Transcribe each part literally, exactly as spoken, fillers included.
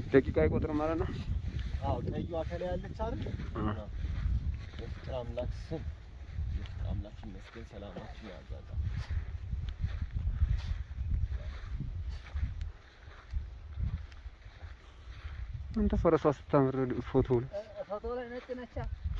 ደቂቃ ይቆጥር ማለት ነው። አዎ ቀዩ አካል ያለች አይደል? አዎ በፍቅር አምላክ ስም በፍቅር አምላክ ይመስገን ሰላማችን ያብዛል። አንተ ፈረሷ ስታምር ፎቶ ላይ ፎቶ ላይ ነጭ ነቻ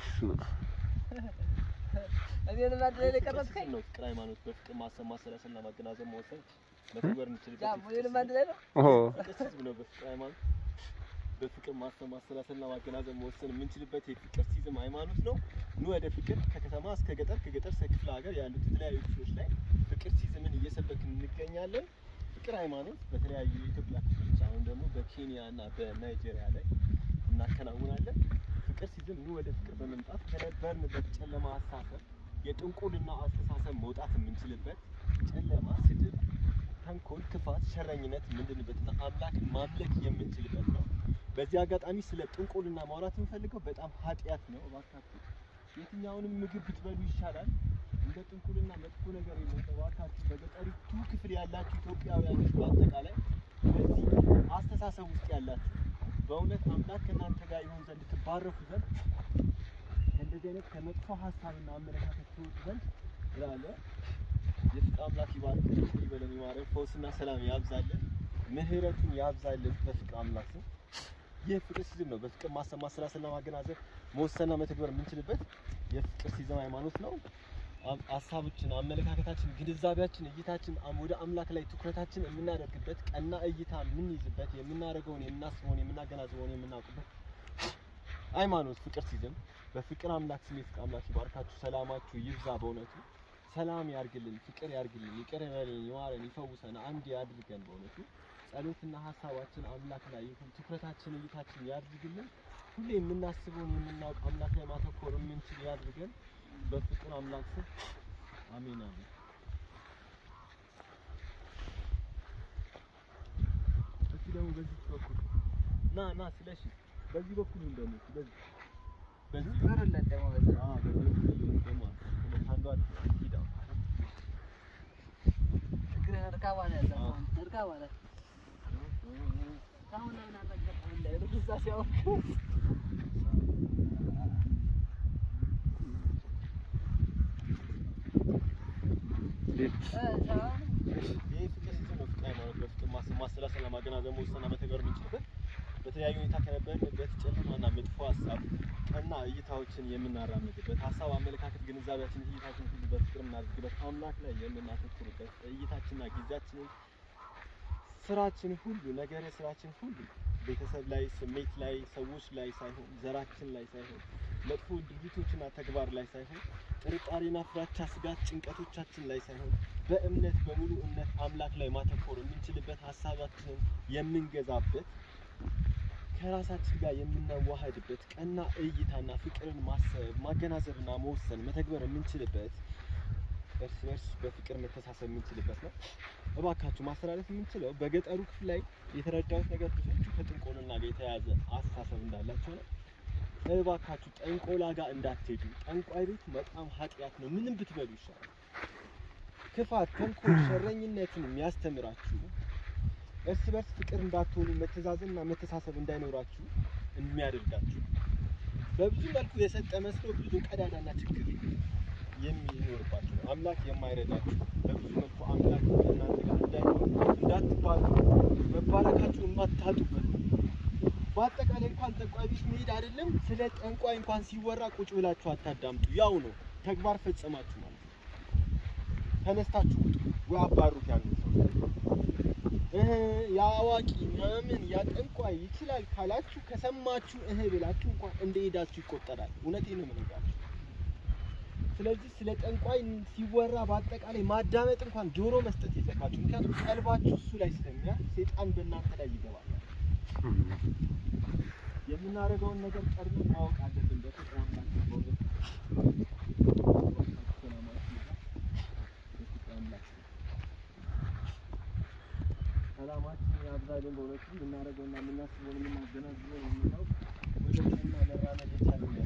እኔን ማድረግ ለቀረጥከኝ ነው። ፍቅር ሃይማኖት በፍቅር ማሰብ ማሰላሰልና ማገናዘብ መወሰን መተግበር እንችላለን። ያ ሞዴል ማድረግ ነው። ኦሆ ፍቅር ነው። በፍቅር ሃይማኖት በፍቅር ማሰብ ማሰላሰልና ማገናዘብ መወሰን የምንችልበት የፍቅር ሲዝም ሃይማኖት ነው። ኑ ወደ ፍቅር ከከተማ እስከ ገጠር ከገጠር እስከ ክፍለ ሀገር ያሉት የተለያዩ ክፍሎች ላይ ፍቅር ሲዝምን እየሰበክን እንገኛለን። ፍቅር ሃይማኖት በተለያዩ የኢትዮጵያ ክፍሎች አሁን ደግሞ በኬንያ እና በናይጄሪያ ላይ እናከናውናለን። ፍቅር ሲዝም ኑ ወደ ፍቅር በመምጣት ከነበርንበት ጨለማ አስተሳሰብ የጥንቁልና አስተሳሰብ መውጣት የምንችልበት ጨለማ፣ ስድብ፣ ተንኮል፣ ክፋት፣ ሸረኝነት ምንድንበትና አምላክን ማምለክ የምንችልበት ነው። በዚህ አጋጣሚ ስለ ጥንቁልና ማውራት የምፈልገው በጣም ኃጢያት ነው። እባካችሁ የትኛውንም ምግብ ብትበሉ ይሻላል። እንደ ጥንቁልና መጥፎ ነገር የለም። እባካችሁ በገጠሪቱ ክፍል ያላችሁ ኢትዮጵያውያኖች በአጠቃላይ በዚህ አስተሳሰብ ውስጥ ያላችሁ በእውነት አምላክ ከእናንተ ጋር ይሆን ዘንድ ትባረኩ ዘንድ እንደዚህ አይነት ከመጥፎ ሀሳብና አመለካከት ትወጡ ዘንድ ይላል። የፍቅር አምላክ ይባርክ፣ ይበለን፣ ይማረን፣ ፈውስና ሰላም ያብዛልን፣ ምህረቱን ያብዛልን። በፍቅር አምላክ ነው። ይህ ፍቅር ሲዝም ነው። በፍቅር ማሰብ ማሰላሰልና ማገናዘብ መወሰንና መተግበር የምንችልበት የፍቅር ሲዝም ሃይማኖት ነው። ሀሳቦችን፣ አመለካከታችን፣ ግንዛቤያችን፣ እይታችን ወደ አምላክ ላይ ትኩረታችን የምናደርግበት ቀና እይታ የምንይዝበት የምናደርገውን የምናስበውን የምናገናዝበውን የምናውቅበት ሃይማኖት ፍቅር ሲዝም። በፍቅር አምላክ ስም የፍቅር አምላክ ይባርካችሁ፣ ሰላማችሁ ይብዛ። በእውነቱ ሰላም ያርግልን፣ ፍቅር ያርግልን፣ ይቅር ይበለን፣ ይማረን፣ ይፈውሰን፣ አንድ ያድርገን። በእውነቱ ጸሎትና ሀሳባችን አምላክ ላይ ይሁን፣ ትኩረታችን እይታችን ያድርግልን። ሁሌ የምናስበውን የምናውቅ አምላክ ላይ ማተኮር የምንችል ያድርገን። በፍቅር አምላክ ስም አሜን አሜን። እስቲ ደግሞ በዚህ በኩል ና ና ስለሽ በዚህ በኩል እንደምን ስለዚህ በዚህ ብር ለደሞ በዚህ አዎ በዚህ በኩል ደግሞ አንዷ ሂዳ እግረ እርካባ ነው ያለው እርካባ ነው ታውን ነው እናጠቀም እንደ ሩዛ ሲያው ማሰላሰል ለማገናዘብ መወሰንና መተግበር የምንችልበት በተለያዩ ሁኔታ ከነበርንበት ጨለማና መጥፎ ሀሳብ ቀና እይታዎችን የምናራምድበት ሀሳብ፣ አመለካከት፣ ግንዛቤያችን፣ እይታችን ሁሉ በፍቅር የምናደርግበት አምላክ ላይ የምናተኩርበት እይታችንና ጊዜያችንን ስራችን ሁሉ ነገረ ስራችን ሁሉ ቤተሰብ ላይ፣ ስሜት ላይ፣ ሰዎች ላይ ሳይሆን ዘራችን ላይ ሳይሆን መጥፎ ድርጊቶችና ተግባር ላይ ሳይሆን ጥርጣሬና ፍራቻ፣ ስጋት፣ ጭንቀቶቻችን ላይ ሳይሆን በእምነት በሙሉ እምነት አምላክ ላይ ማተኮር የምንችልበት ሀሳባችንን የምንገዛበት ከራሳችን ጋር የምናዋሃድበት ቀና እይታና ፍቅርን ማሰብ ማገናዘብና መወሰን መተግበር የምንችልበት እርስ በርስ በፍቅር መተሳሰብ የምንችልበት ነው። እባካችሁ ማስተላለፍ የምንችለው በገጠሩ ክፍል ላይ የተረዳሁት ነገር ብዙዎቹ ከጥንቆልና ጋር የተያያዘ አስተሳሰብ እንዳላቸው ነው። እባካችሁ ጠንቆላ ጋር እንዳትሄዱ። ጠንቋይ ቤት በጣም ኃጢያት ነው። ምንም ብትበሉ ይሻላል። ክፋት፣ ተንኮል፣ ሸረኝነትን የሚያስተምራችሁ እርስ በርስ ፍቅር እንዳትሆኑ መተዛዘንና መተሳሰብ እንዳይኖራችሁ የሚያደርጋችሁ በብዙ መልኩ የሰጠ መስሎ ብዙ ቀዳዳና ችግር የሚኖርባችሁ ነው። አምላክ የማይረዳችሁ በብዙ መልኩ አምላክ እናንተ ጋር እንዳይኖር እንዳትባሉ መባረካችሁ የማታጡበት በአጠቃላይ እንኳን ጠንቋይ ቤት መሄድ አይደለም ስለ ጠንቋይ እንኳን ሲወራ ቁጭ ብላችሁ አታዳምጡ። ያው ነው ተግባር ፈጽማችሁ ማለት ነው። ተነስታችሁ ውጡ ወይ አባሩት ያንን ሰው እህ ያዋቂ ማምን ያጠንቋይ ይችላል ካላችሁ ከሰማችሁ እህ ብላችሁ እንኳን እንደሄዳችሁ ይቆጠራል። እውነቴን ነው የምነግራችሁ። ስለዚህ ስለ ጠንቋይ ሲወራ በአጠቃላይ ማዳመጥ እንኳን ጆሮ መስጠት የለባችሁ። ምክንያቱም ቀልባችሁ እሱ ላይ ስለሚያ ሰይጣን በእናንተ ላይ ይገባል። የምናደርገውን ነገር ቀድመን ማወቅ አለብን። በፍቅር አምላክ ነው። ሰላማችን ያብዛልን። በእውነቱ የምናደርገውና የምናስበውን የምናገናዝበው የምናውቅ ወደ ቀና መራመድ የቻልን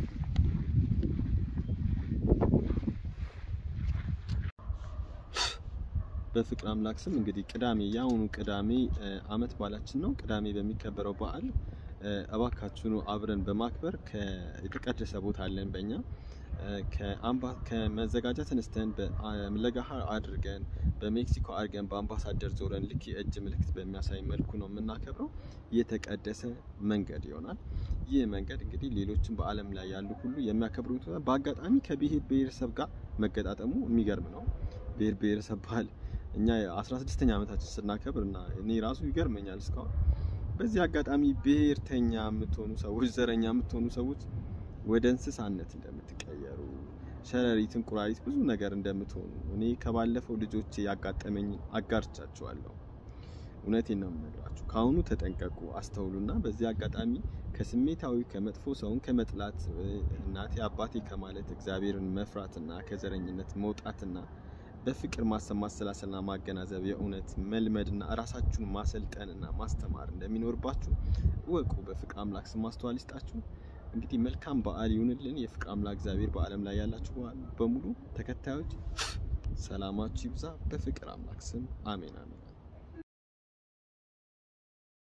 በፍቅር አምላክ ስም እንግዲህ ቅዳሜ ያውኑ ቅዳሜ አመት በዓላችን ነው። ቅዳሜ በሚከበረው በዓል እባካችሁ ነው አብረን በማክበር ከየተቀደሰ ቦታ አለን በእኛ ከአምባ ከመዘጋጃ ተነስተን በለጋሃር አድርገን በሜክሲኮ አድርገን በአምባሳደር ዞረን ልክ የእጅ ምልክት በሚያሳይ መልኩ ነው የምናከብረው የተቀደሰ መንገድ ይሆናል ይህ መንገድ እንግዲህ ሌሎችን በአለም ላይ ያሉ ሁሉ የሚያከብሩት በአጋጣሚ ከብሔር ብሔረሰብ ጋር መገጣጠሙ የሚገርም ነው ብሔር ብሔረሰብ ባህል እኛ አስራ ስድስተኛ ዓመታችን ስናከብርና እኔ ራሱ ይገርመኛል እስካሁን በዚህ አጋጣሚ ብሔርተኛ የምትሆኑ ሰዎች ዘረኛ የምትሆኑ ሰዎች ወደ እንስሳነት እንደምትቀየሩ ሸረሪት እንቁራሪት ብዙ ነገር እንደምትሆኑ እኔ ከባለፈው ልጆቼ ያጋጠመኝ አጋርቻችኋለሁ እውነቴን ነው የምነግራችሁ ካሁኑ ተጠንቀቁ አስተውሉና በዚህ አጋጣሚ ከስሜታዊ ከመጥፎ ሰውን ከመጥላት እናቴ አባቴ ከማለት እግዚአብሔርን መፍራትና ከዘረኝነት መውጣትና በፍቅር ማሰብ ማሰላሰልና ማገናዘብ የእውነት መልመድና ራሳችሁን ማሰልጠንና ማስተማር እንደሚኖርባችሁ ወቁ በፍቅር አምላክ ስም ማስተዋል ይስጣችሁ እንግዲህ መልካም በዓል ይሁንልን የፍቅር አምላክ እግዚአብሔር በአለም ላይ ያላችሁ በሙሉ ተከታዮች ሰላማችሁ ይብዛ በፍቅር አምላክ ስም አሜን አሜን